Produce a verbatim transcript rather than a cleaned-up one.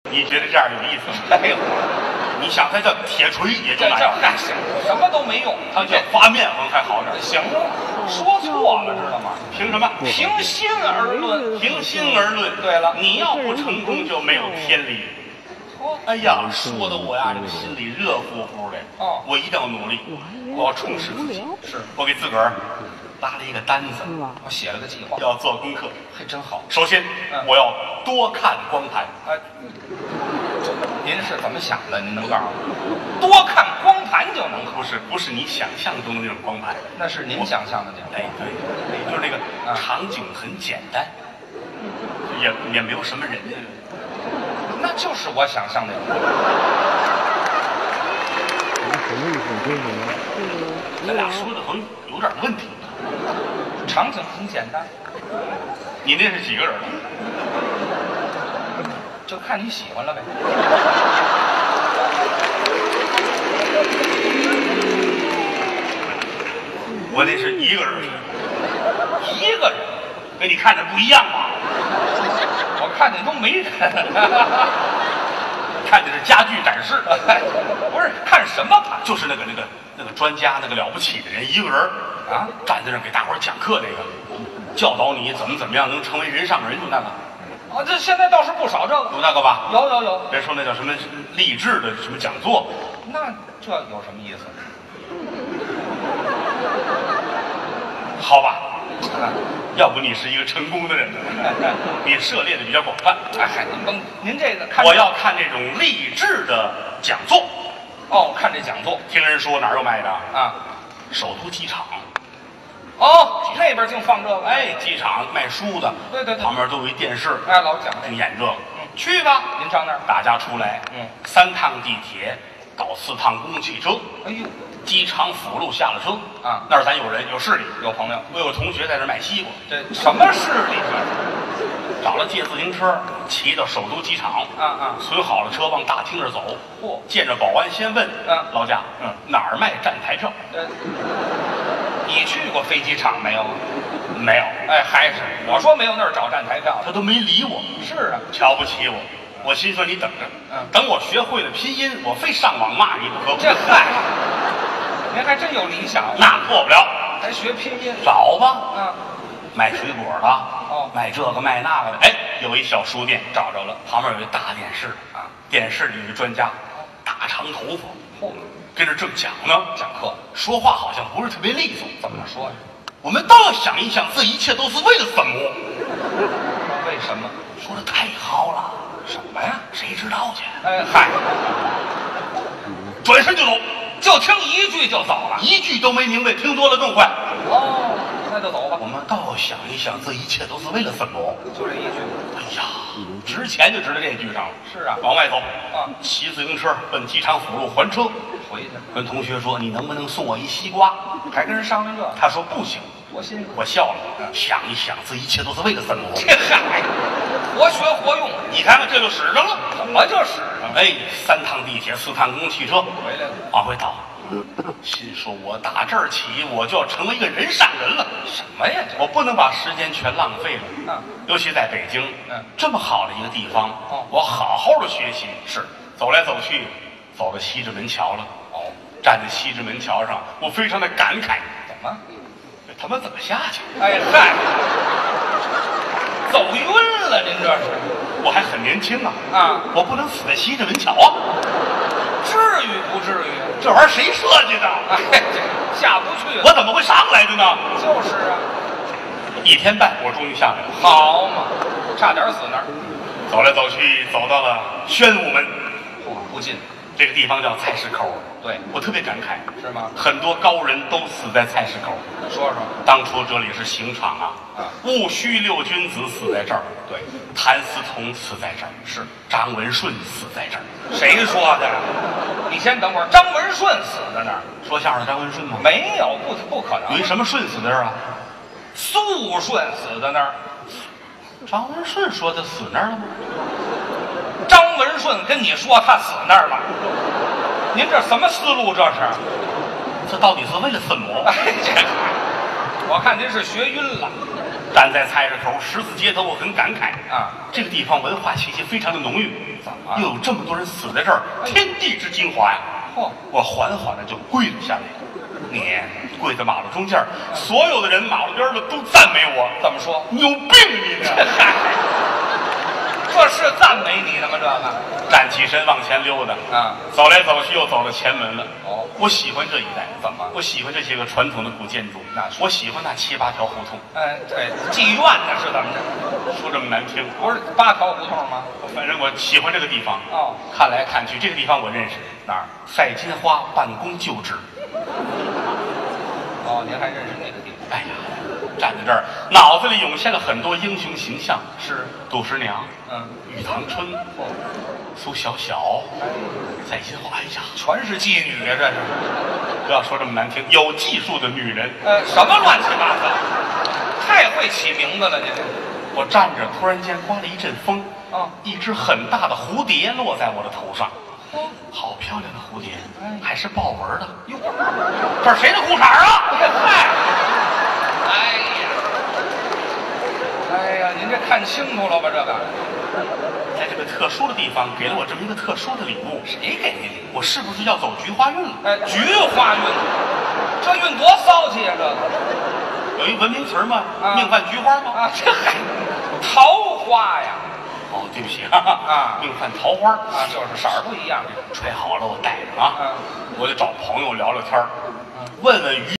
你觉得这样有意思吗？ 哎呦， 你想它叫铁锤也就那样， 干什什么都没用， 它叫发面可能还好点。 行了，说错了，知道吗？ 凭什么？ 平心而论， 平心而论。 对了， 你要不成功就没有天理。 哦， 哎呀，说的我呀，这个心里热乎乎的。 哦， 我一定要努力，我要充实自己。 是我给自个儿拉了一个单子， 我写了个计划， 要做功课， 还真好。 首先， 嗯我要多看光盘。 哎，您是怎么想的？您能告诉我？多看光盘就能好？ 不是，不是你想象中的那种光盘， 那是您想象的那种。 哎，对，对，就是那个啊场景很简单，也也没有什么人。 那就是我想象的。 咱俩说的好像有点问题。 场景很简单， 你那是几个人？ 就看你喜欢了呗。 我那是一个人， 一个人， 跟你看着不一样吧？ 我看见都没人。 看见是家具展示， 不是看什么盘？ 就是那个那个那个专家，那个了不起的人，一个人啊， 站在那儿给大伙儿讲课，那个教导你怎么怎么样能成为人上人，就那个。 哦，这现在倒是不少这个。 有那个吧？ 有有有。 别说那叫什么励志的什么讲座， 那这有什么意思？ 好吧？ 啊， 要不你是一个成功的人，你涉猎的比较广泛。 哎嗨，您甭，您这个看， 我要看这种励志的讲座。 哦，看这讲座听人说哪儿有卖的？ 啊。 首都机场。 哦，那边净放这个。 哎，机场卖书的， 对对对旁边都有一电视， 哎，老讲这个。 净演这个。去吧， 您上那儿。 大家出来， 嗯， 三趟地铁，倒四趟公共汽车， 哎呦， 机场辅路下了车啊那儿咱有人有势力， 有朋友， 我有同学在这儿卖西瓜， 这什么势力？ 找了借自行车，骑到首都机场， 啊啊存好了车往大厅这儿走， 嚯见着保安先问， 嗯劳驾， 嗯哪儿卖站台票？ 这，你去过飞机场没有？ 没有， 哎，还是我说没有那儿找站台票的。 他都没理我， 是啊， 瞧不起我。我心说你等着， 嗯等我学会了拼音，我非上网骂你不可。 这嗨，您还真有理想， 那过不了， 还学拼音。 找吧。 啊， 卖水果的， 哦卖这个卖那个的。哎，有一小书店， 找着了。 旁边有一大电视啊， 电视里有一专家，大长头发， 嚯， 跟这正讲呢， 讲课说话好像不是特别利索。 怎么说呀？ 我们都要想一想，这一切都是为了什么？ 为什么？ 说的太好了， 什么呀？ 谁知道去？ 哎嗨， 转身就走， 就听一句就走了。 一句都没明白，听多了更坏。 哦，那就走吧。 我们倒要想一想，这一切都是为了什么？ 就这一句。 哎呀，值钱就值在这句上了。 是啊往外走啊骑自行车奔机场辅路还车， 回去跟同学说：“你能不能送我一西瓜还跟人商量这？” 他说：“不行。” 多辛苦。 我笑了，想一想，这一切都是为了什么？ 这嗨，活学活用， 你看看，这就使上了。 怎么就使上了？ 哎，三趟地铁，四趟公共汽车， 回来了。 往回倒，心说：“我打这儿起，我就要成为一个人上人了。 什么呀？这我不能把时间全浪费了。 嗯尤其在北京， 嗯这么好的一个地方， 哦我好好的学习。是，走来走去，走到西直门桥了。 哦， 站在西直门桥上，我非常的感慨， 怎么？ 这他妈怎么下去？ 哎嗨，走晕了，您这是？ 我还很年轻啊， 啊， 我不能死在西直门桥啊！ 至于不至于？ 这玩意儿谁设计的？ 哎，这下不去了。 我怎么会上来的呢？ 就是啊， 一天半，我终于下来了。 好嘛，差点死那儿。 走来走去，走到了宣武门， 嚯，不近， 这个地方叫菜市口。 对我特别感慨， 是吗？ 很多高人都死在菜市口。 说说。 当初这里是刑场啊， 啊戊戌六君子死在这儿， 对， 谭嗣同死在这儿，是张文顺死在这儿。 谁说的？你先等会儿，张文顺死在那儿？ 说相声的张文顺吗？ 没有，不不可能。 有一什么顺死在这儿啊？ 肃顺死在那儿。 张文顺说他死那儿了吗？ 张文顺跟你说他死那儿了，您这什么思路？这是？ 这到底是为了什么？ 哎，这个，我看您是学晕了。 站在菜市口十字街头，我很感慨啊， 这个地方文化气息非常的浓郁， 怎么又有这么多人死在这儿，天地之精华呀！ 嚯， 我缓缓的就跪了下来。你跪在马路中间，所有的人马路边的都赞美我， 怎么说？ 你有病啊你这！ 这是赞美你的吗？这个站起身往前溜达， 啊， 走来走去又走到前门了。 哦， 我喜欢这一带， 怎么我喜欢这些个传统的古建筑， 那是我喜欢那七八条胡同。 哎，对，妓院那是怎么着？ 说这么难听， 不是八条胡同吗？ 反正我喜欢这个地方。 哦， 看来看去，这个地方我认识。 哪儿？ 赛金花办公旧址。 哦，您还认识那个地方？ 哎呀，站在这儿，脑子里涌现了很多英雄形象， 是杜十娘， 嗯， 玉堂春， 哦， 苏小小，赛金花。哎呀， 全是妓女啊，这是。 不要说这么难听，有技术的女人。 呃，什么乱七八糟？太会起名字了，您。 我站着，突然间刮了一阵风， 哦， 一只很大的蝴蝶落在我的头上， 哦， 好漂亮的蝴蝶， 哎还是豹纹的。 哟， 这是谁的裤衩啊？ 嗨，哎呀，哎呀，您这看清楚了吧？这个在这个特殊的地方，给了我这么一个特殊的礼物， 谁给你礼？ 我是不是要走菊花运了？ 哎，菊花运，这运多骚气啊！这个有一文明词儿嘛， 啊命犯菊花吗？ 啊，这还桃花呀！ 哦，对不起啊， 啊命犯桃花啊，就是色儿不一样。 揣好了，我带着啊， 嗯我得找朋友聊聊天儿，问问鱼。